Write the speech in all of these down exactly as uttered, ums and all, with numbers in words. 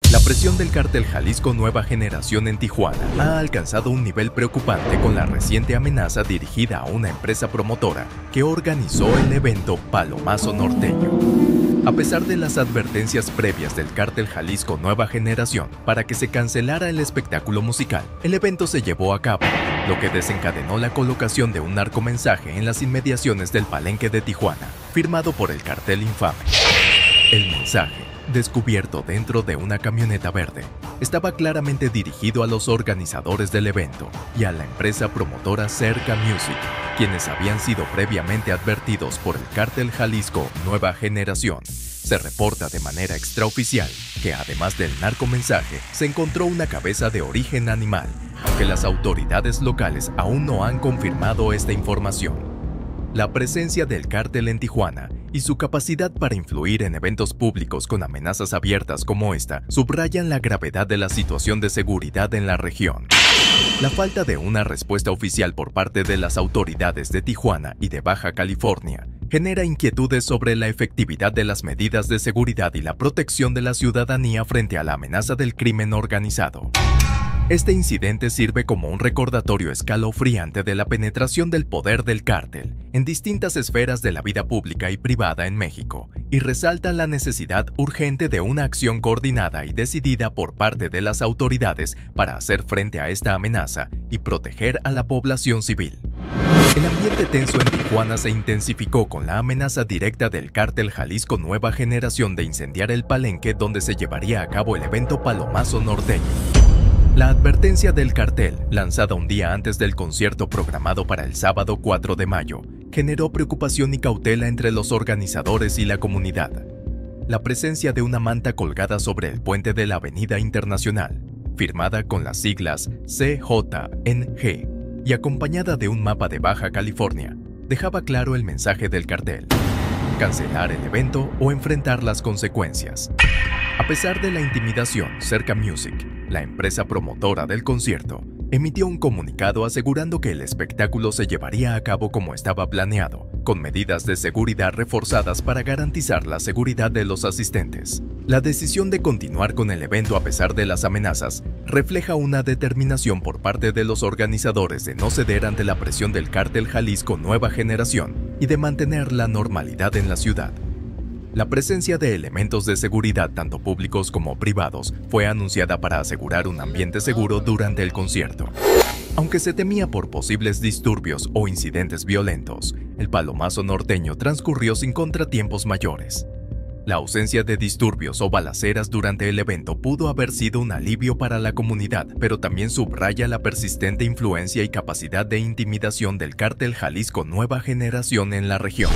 La presión del cártel Jalisco Nueva Generación en Tijuana ha alcanzado un nivel preocupante con la reciente amenaza dirigida a una empresa promotora que organizó el evento Palomazo Norteño. A pesar de las advertencias previas del cártel Jalisco Nueva Generación para que se cancelara el espectáculo musical, el evento se llevó a cabo, lo que desencadenó la colocación de un narcomensaje en las inmediaciones del Palenque de Tijuana, firmado por el cartel infame. El mensaje, descubierto dentro de una camioneta verde, estaba claramente dirigido a los organizadores del evento y a la empresa promotora Cerca Music, quienes habían sido previamente advertidos por el cártel Jalisco Nueva Generación. Se reporta de manera extraoficial que además del narcomensaje se encontró una cabeza de origen animal, aunque las autoridades locales aún no han confirmado esta información. La presencia del cártel en Tijuana y su capacidad para influir en eventos públicos con amenazas abiertas como esta subrayan la gravedad de la situación de seguridad en la región. La falta de una respuesta oficial por parte de las autoridades de Tijuana y de Baja California genera inquietudes sobre la efectividad de las medidas de seguridad y la protección de la ciudadanía frente a la amenaza del crimen organizado. Este incidente sirve como un recordatorio escalofriante de la penetración del poder del cártel en distintas esferas de la vida pública y privada en México y resalta la necesidad urgente de una acción coordinada y decidida por parte de las autoridades para hacer frente a esta amenaza y proteger a la población civil. El ambiente tenso en Tijuana se intensificó con la amenaza directa del cártel Jalisco Nueva Generación de incendiar el Palenque donde se llevaría a cabo el evento Palomazo Norteño. La advertencia del cartel, lanzada un día antes del concierto programado para el sábado cuatro de mayo, generó preocupación y cautela entre los organizadores y la comunidad. La presencia de una manta colgada sobre el puente de la Avenida Internacional, firmada con las siglas C J N G y acompañada de un mapa de Baja California, dejaba claro el mensaje del cartel: cancelar el evento o enfrentar las consecuencias. A pesar de la intimidación, Cerca Music, la empresa promotora del concierto, emitió un comunicado asegurando que el espectáculo se llevaría a cabo como estaba planeado, con medidas de seguridad reforzadas para garantizar la seguridad de los asistentes. La decisión de continuar con el evento a pesar de las amenazas refleja una determinación por parte de los organizadores de no ceder ante la presión del cártel Jalisco Nueva Generación y de mantener la normalidad en la ciudad. La presencia de elementos de seguridad tanto públicos como privados fue anunciada para asegurar un ambiente seguro durante el concierto. Aunque se temía por posibles disturbios o incidentes violentos, el Palomazo Norteño transcurrió sin contratiempos mayores. La ausencia de disturbios o balaceras durante el evento pudo haber sido un alivio para la comunidad, pero también subraya la persistente influencia y capacidad de intimidación del cártel Jalisco Nueva Generación en la región.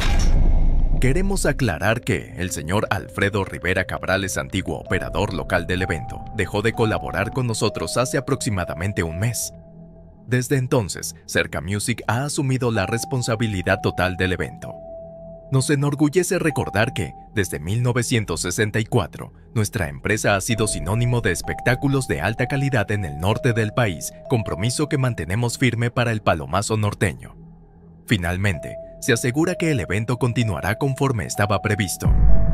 Queremos aclarar que el señor Alfredo Rivera Cabrales, antiguo operador local del evento, dejó de colaborar con nosotros hace aproximadamente un mes. Desde entonces, Cerca Music ha asumido la responsabilidad total del evento. Nos enorgullece recordar que, desde mil novecientos sesenta y cuatro, nuestra empresa ha sido sinónimo de espectáculos de alta calidad en el norte del país, compromiso que mantenemos firme para el Palomazo Norteño. Finalmente, se asegura que el evento continuará conforme estaba previsto.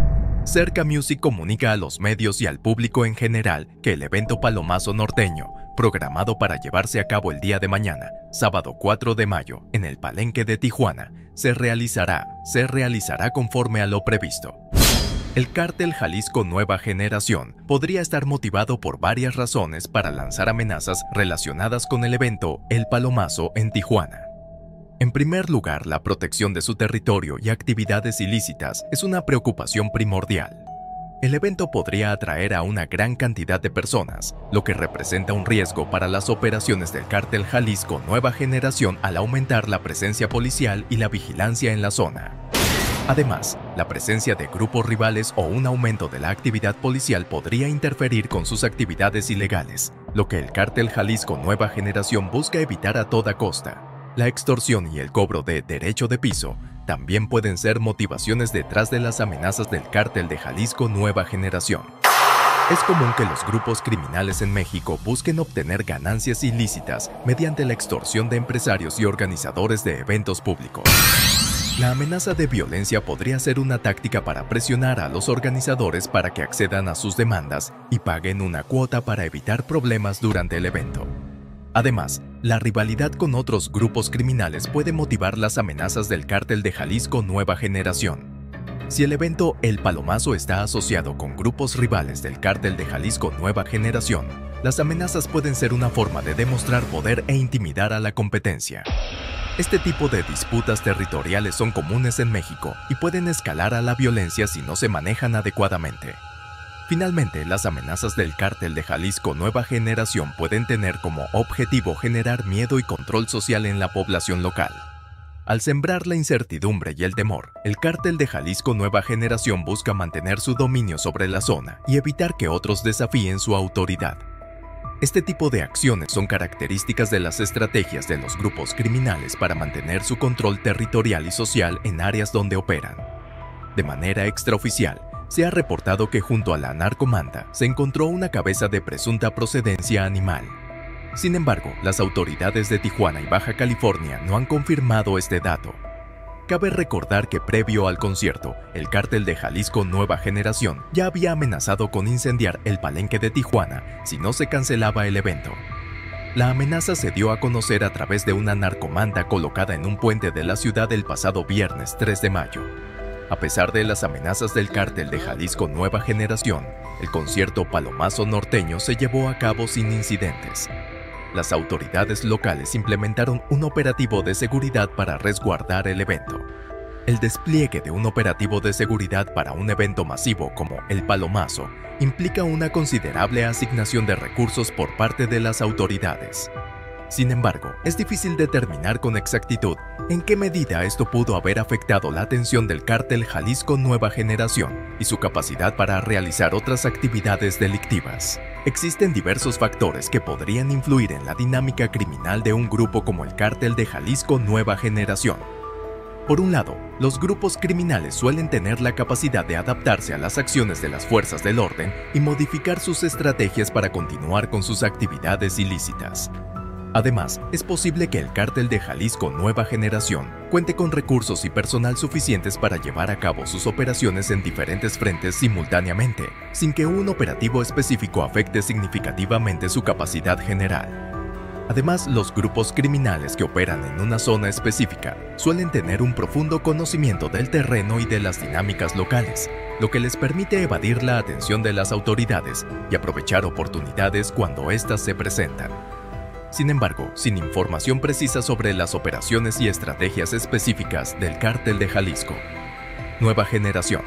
Cerca Music comunica a los medios y al público en general que el evento Palomazo Norteño, programado para llevarse a cabo el día de mañana, sábado cuatro de mayo, en el Palenque de Tijuana, se realizará, se realizará conforme a lo previsto. El cártel Jalisco Nueva Generación podría estar motivado por varias razones para lanzar amenazas relacionadas con el evento El Palomazo en Tijuana. En primer lugar, la protección de su territorio y actividades ilícitas es una preocupación primordial. El evento podría atraer a una gran cantidad de personas, lo que representa un riesgo para las operaciones del cártel Jalisco Nueva Generación al aumentar la presencia policial y la vigilancia en la zona. Además, la presencia de grupos rivales o un aumento de la actividad policial podría interferir con sus actividades ilegales, lo que el cártel Jalisco Nueva Generación busca evitar a toda costa. La extorsión y el cobro de derecho de piso también pueden ser motivaciones detrás de las amenazas del cártel de Jalisco Nueva Generación. Es común que los grupos criminales en México busquen obtener ganancias ilícitas mediante la extorsión de empresarios y organizadores de eventos públicos. La amenaza de violencia podría ser una táctica para presionar a los organizadores para que accedan a sus demandas y paguen una cuota para evitar problemas durante el evento. Además, la rivalidad con otros grupos criminales puede motivar las amenazas del Cártel de Jalisco Nueva Generación. Si el evento El Palomazo está asociado con grupos rivales del Cártel de Jalisco Nueva Generación, las amenazas pueden ser una forma de demostrar poder e intimidar a la competencia. Este tipo de disputas territoriales son comunes en México y pueden escalar a la violencia si no se manejan adecuadamente. Finalmente, las amenazas del Cártel de Jalisco Nueva Generación pueden tener como objetivo generar miedo y control social en la población local. Al sembrar la incertidumbre y el temor, el Cártel de Jalisco Nueva Generación busca mantener su dominio sobre la zona y evitar que otros desafíen su autoridad. Este tipo de acciones son características de las estrategias de los grupos criminales para mantener su control territorial y social en áreas donde operan. De manera extraoficial, se ha reportado que junto a la narcomanta se encontró una cabeza de presunta procedencia animal. Sin embargo, las autoridades de Tijuana y Baja California no han confirmado este dato. Cabe recordar que previo al concierto, el Cártel de Jalisco Nueva Generación ya había amenazado con incendiar el Palenque de Tijuana si no se cancelaba el evento. La amenaza se dio a conocer a través de una narcomanta colocada en un puente de la ciudad el pasado viernes tres de mayo. A pesar de las amenazas del Cártel de Jalisco Nueva Generación, el concierto Palomazo Norteño se llevó a cabo sin incidentes. Las autoridades locales implementaron un operativo de seguridad para resguardar el evento. El despliegue de un operativo de seguridad para un evento masivo como el Palomazo implica una considerable asignación de recursos por parte de las autoridades. Sin embargo, es difícil determinar con exactitud en qué medida esto pudo haber afectado la atención del Cártel Jalisco Nueva Generación y su capacidad para realizar otras actividades delictivas. Existen diversos factores que podrían influir en la dinámica criminal de un grupo como el Cártel de Jalisco Nueva Generación. Por un lado, los grupos criminales suelen tener la capacidad de adaptarse a las acciones de las fuerzas del orden y modificar sus estrategias para continuar con sus actividades ilícitas. Además, es posible que el Cártel de Jalisco Nueva Generación cuente con recursos y personal suficientes para llevar a cabo sus operaciones en diferentes frentes simultáneamente, sin que un operativo específico afecte significativamente su capacidad general. Además, los grupos criminales que operan en una zona específica suelen tener un profundo conocimiento del terreno y de las dinámicas locales, lo que les permite evadir la atención de las autoridades y aprovechar oportunidades cuando éstas se presentan. Sin embargo, sin información precisa sobre las operaciones y estrategias específicas del Cártel de Jalisco Nueva Generación.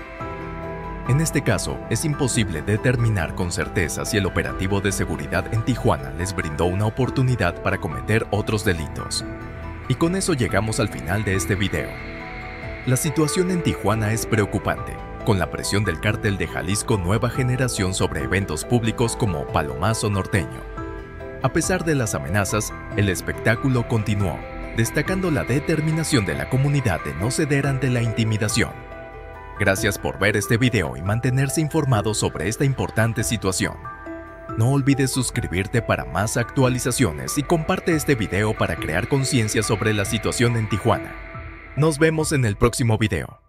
En este caso, es imposible determinar con certeza si el operativo de seguridad en Tijuana les brindó una oportunidad para cometer otros delitos. Y con eso llegamos al final de este video. La situación en Tijuana es preocupante, con la presión del Cártel de Jalisco Nueva Generación sobre eventos públicos como Palomazo Norteño. A pesar de las amenazas, el espectáculo continuó, destacando la determinación de la comunidad de no ceder ante la intimidación. Gracias por ver este video y mantenerse informado sobre esta importante situación. No olvides suscribirte para más actualizaciones y comparte este video para crear conciencia sobre la situación en Tijuana. Nos vemos en el próximo video.